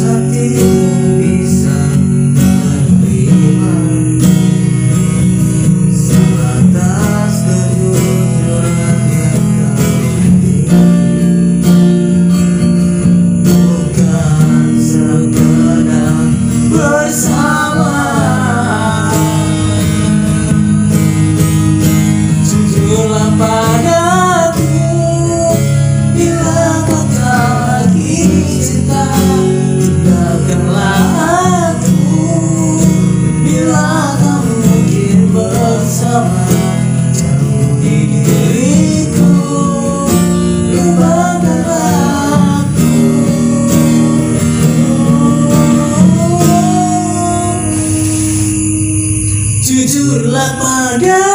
hatimu bisa menerima sebatas kejujuran yang kau miliki, bukan sekedar bersama. Jujurlah padaku bila kau tak lagi cinta, tinggalkanlah aku bila kau mungkin bersama. Jauhi diriku, lupakanlah aku. Jujurlah padaku